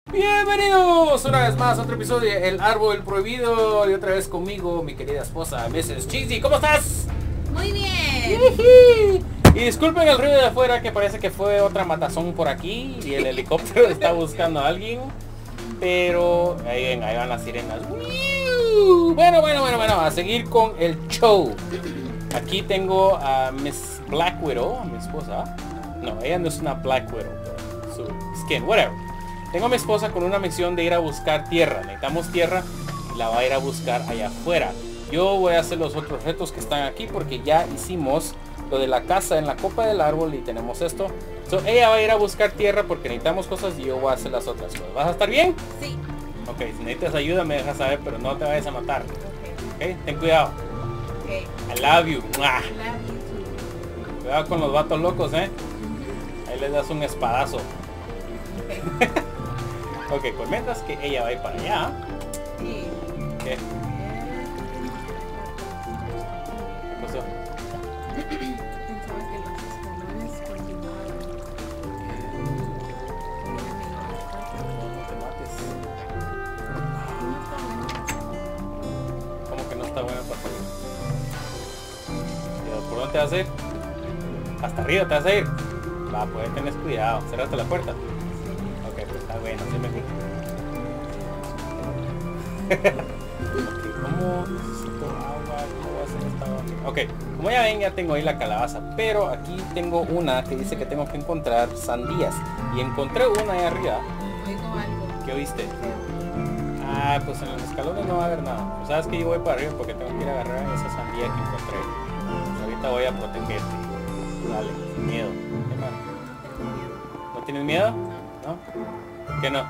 Bienvenidos una vez más a otro episodio de El Árbol Prohibido y otra vez conmigo mi querida esposa Mrs. Cheesy. ¿Cómo estás? Muy bien. Y disculpen el ruido de afuera, que parece que fue otra matazón por aquí y el helicóptero está buscando a alguien. Pero ahí van las sirenas. Bueno, a seguir con el show. Aquí tengo a Miss Black Widow, mi esposa. No, ella no es una Black Widow, pero su skin, whatever. Tengo a mi esposa con una misión de ir a buscar tierra. Necesitamos tierra y la va a ir a buscar allá afuera. Yo voy a hacer los otros retos que están aquí porque ya hicimos lo de la casa en la copa del árbol y tenemos esto. So, ella va a ir a buscar tierra porque necesitamos cosas y yo voy a hacer las otras cosas. ¿Vas a estar bien? Sí. Ok, si necesitas ayuda me dejas saber, pero no te vayas a matar. Ok. Ok, ten cuidado. Okay. I love you. ¡Mua! Love you too. Cuidado con los vatos locos, Ahí les das un espadazo. Okay. Ok, pues mientras que ella va a ir para allá. Sí. ¿Qué? ¿Qué pasó? Pensaba que los escalones continuaban. No te mates. ¿Cómo que no está bueno para salir? ¿Por dónde te vas a ir? Hasta arriba te vas a ir. Va, pues tenés cuidado. Cerraste la puerta. Ok, pues está bueno, sí me gusta. Ok, ¿cómo necesito agua? ¿Cómo voy a hacer esta agua? Ok, como ya ven, ya tengo ahí la calabaza. Pero aquí tengo una que dice que tengo que encontrar sandías. Y encontré una ahí arriba. Oigo algo. ¿Qué oíste? Ah, pues en los escalones no va a haber nada. Pues sabes que yo voy para arriba porque tengo que ir a agarrar esa sandía que encontré. Pues ahorita voy a protegerte. Dale, sin miedo. ¿Qué más? ¿No tienes miedo? ¿No? ¿Por qué no?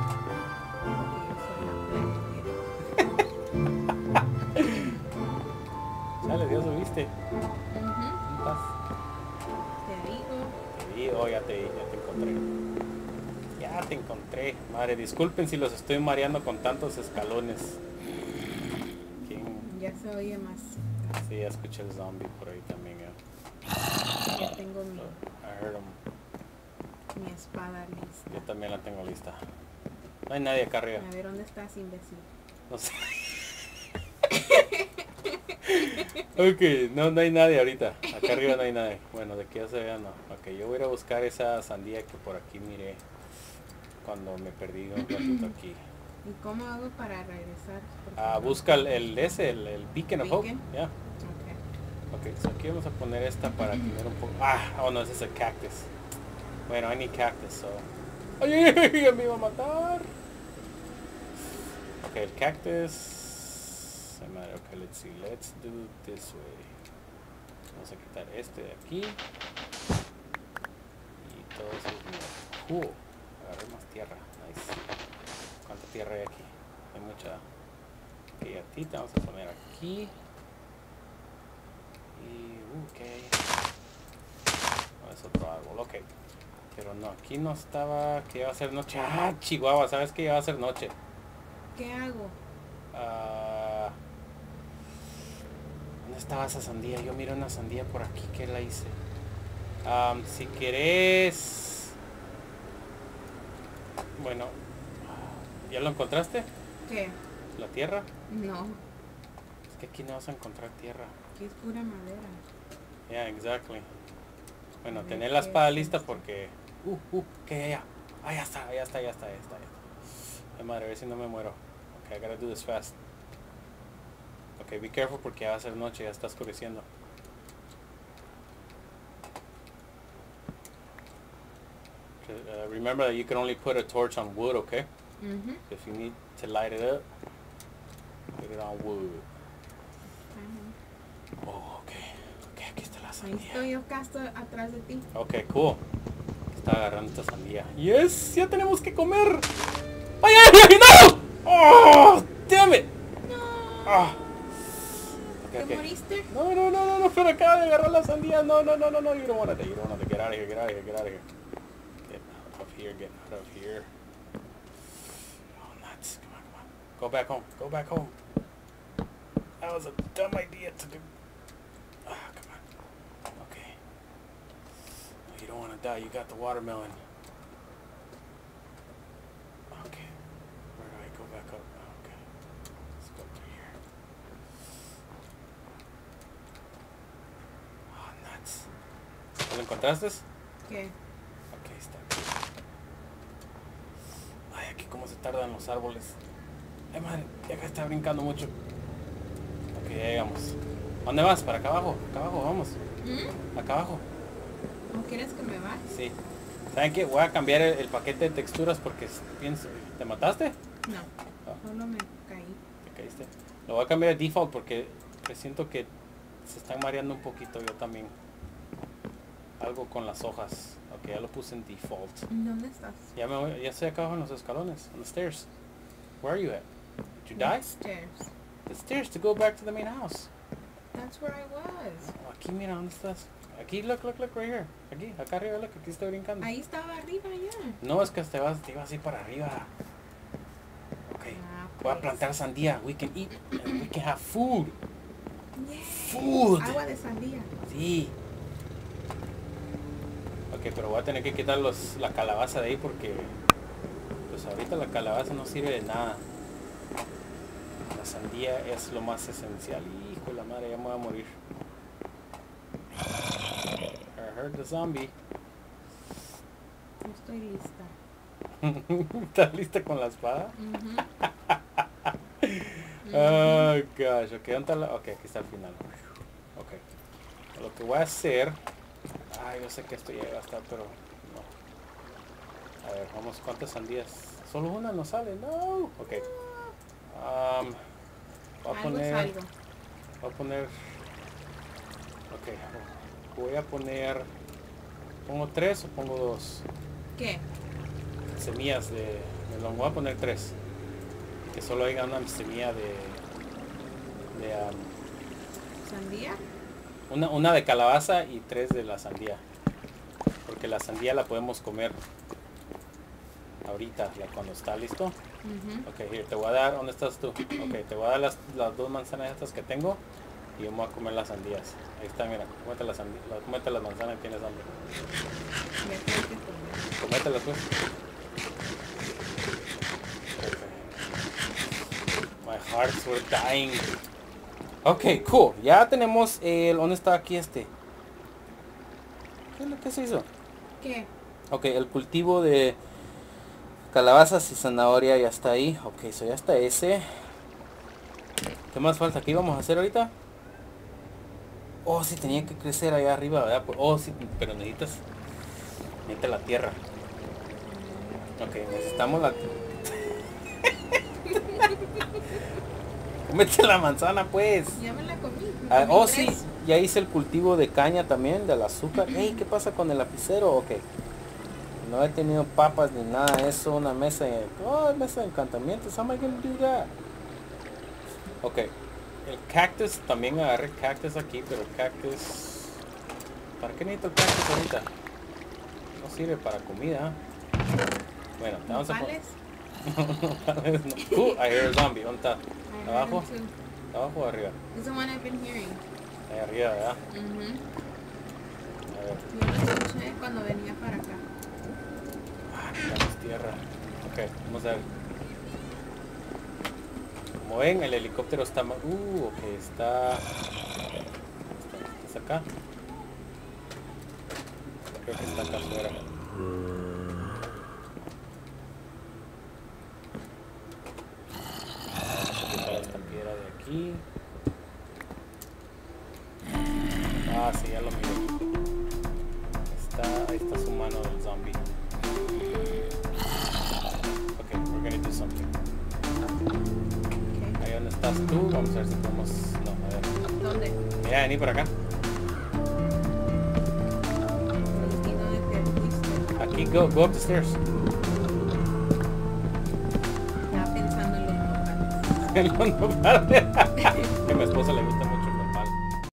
Dale, Dios, ¿subiste? ¿Dónde estás? Te digo. Te vi, oh, ya te encontré. Ya te encontré. Madre, disculpen si los estoy mareando con tantos escalones. ¿Quién? Ya se oye más. Sí, ya escuché el zombie por ahí también. Ya tengo I heard him. mi espada lista. Yo también la tengo lista. No hay nadie acá arriba. A ver, ¿dónde estás, imbécil? No sé. Ok, no hay nadie ahorita. Acá arriba no hay nadie. Bueno, de que ya se vea no. Ok, yo voy a ir a buscar esa sandía que por aquí miré cuando me perdí un ratito aquí. ¿Y cómo hago para regresar? Busca el Beacon of Hope. Beacon. Ya. Okay. Ok, so aquí vamos a poner esta para tener un poco. Oh no, ese es el cactus. Bueno, I need cactus, so. ¡Ay, me iba a matar! Ok, el cactus. Ok, let's see. Let's do this way. Vamos a quitar este de aquí. Y todo eso es mío. Agarré más tierra. Nice. ¿Cuánta tierra hay aquí? Hay mucha. Ok, a ti te vamos a poner aquí. Y ok. No, es otro árbol, ok. Pero no, aquí no estaba que iba a ser noche. Ah, Chihuahua, ¿sabes que iba a ser noche? ¿Qué hago? ¿Dónde estaba esa sandía? Yo miré una sandía por aquí que la hice. Si querés... Bueno, ¿ya lo encontraste? ¿Qué? ¿La tierra? No. Es que aquí no vas a encontrar tierra. Aquí es pura madera. Yeah, exactly. Bueno, A ver, tener la ¿qué espada es lista esto? porque... que ya. Ah, ya está. Ay, madre, a ver si no me muero. Ok, I gotta do this fast. Ok, be careful porque ya va a ser noche, ya está oscureciendo. Remember that you can only put a torch on wood, okay? If you need to light it up, put it on wood. Oh, ok, aquí está la Ahí sandía. estoy yo acá, estoy atrás de ti. Ok, cool. Está agarrando esta sandía. Yes, ya tenemos que comer. ¡Ay, no! ¡Oh, damn it! No. Okay, ¿Te moriste? No, pero acaba de agarrar la sandía. No, you don't want to. Get out of here. Get out of here. Oh, nuts. Come on. Go back home. That was a dumb idea to do. Come on. Okay. No, you don't want to die. You got the watermelon. Okay. encontraste? ¿Qué? Ok, está. Ay, aquí cómo se tardan los árboles. Ay, madre, ya acá está brincando mucho. Ok, ya llegamos. ¿Dónde vas? ¿Para acá abajo? Acá abajo, vamos. Acá abajo. ¿No quieres que me vaya? Sí. ¿Saben qué? Voy a cambiar el paquete de texturas porque pienso... ¿Te mataste? No, Ah, solo me caí. te caíste. Lo voy a cambiar de default porque siento que se están mareando un poquito yo también. Algo con las hojas. Ok, ya lo puse en default. ¿Dónde estás? Ya estoy acá abajo en los escalones. On the stairs. Where are you at? Did you die? Stairs. The stairs to go back to the main house. That's where I was. Aquí, mira, ¿dónde estás? Aquí, look, right here. Aquí, acá arriba, look, aquí estoy brincando. Ahí estaba arriba ya. No, es que te ibas a ir para arriba. Ok. Ah, Voy a pues. plantar sandía. We can eat. And we can have food. Yay. Food. Agua de sandía. Sí. Ok, pero voy a tener que quitar la calabaza de ahí porque pues ahorita la calabaza no sirve de nada. La sandía es lo más esencial. Hijo de la madre, ya me voy a morir. I heard the zombie. No estoy lista. ¿Estás lista con la espada? Ujú. Oh gosh, ok, ¿dónde está ok, aquí está el final. Ok. Lo que voy a hacer. Yo sé que esto ya va a estar, pero no. A ver, vamos, ¿cuántas sandías? Solo una no sale, no. Ok. Voy a Algo poner. es algo. Voy a poner. Ok. Voy a poner. ¿Pongo 3 o pongo 2? ¿Qué? Semillas de melón. Voy a poner 3. Que solo haya una semilla de ¿Sandía? una de calabaza y 3 de la sandía. Porque la sandía la podemos comer ahorita, ya cuando está listo. Ujú. Ok, here, te voy a dar, ¿dónde estás tú? Ok, te voy a dar las 2 manzanas estas que tengo y yo me voy a comer las sandías. Ahí está, mira, cómete las manzanas y tienes hambre. Ya tengo que comer. Cómetelas pues. Okay. My hearts were dying. Ok, cool. Ya tenemos el... ¿Dónde está aquí este? ¿Qué se hizo? ¿Qué? Ok, el cultivo de calabazas y zanahoria ya está ahí. Ok, so ya está ese. ¿Qué más falta? ¿Qué íbamos a hacer ahorita? Oh, sí, tenía que crecer allá arriba, ¿verdad? Oh, sí, pero necesitas la tierra. Ok, necesitamos la... Mete la manzana, pues. Ya me la comí. Ah, Comí sí, 3. ya hice el cultivo de caña también, del azúcar. Hey, ¿qué pasa con el lapicero? Ok. No he tenido papas ni nada de eso. Una mesa de... mesa de encantamientos. How am I gonna do that? Ok. El cactus, también agarré cactus aquí, pero el cactus... ¿Para qué necesito el cactus ahorita? No sirve para comida. Bueno, te vamos a poner... ¿Nopales? No. I hear a zombie. ¿Dónde está? I ¿Abajo? heard him too. ¿Abajo o arriba? It's the one I've been hearing. Ahí arriba, ¿verdad? Ujú. A ver. Yo lo escuché cuando venía para acá. Necesitamos tierra. Ok, vamos a ver. Como ven, el helicóptero está... ok, está acá. Creo que está acá afuera. Vamos a quitar esta piedra de aquí. Sí, ya lo miro. Ahí está su mano del zombie. Ok, we're gonna do something. Okay. Ahí donde estás tú, vamos a ver si podemos... No, a ver. ¿Dónde? Mira, vení por acá. Destino de que fuiste. Aquí, go up the stairs. Estaba pensando en los nopales. En los nopales. Que a mi esposa le gusta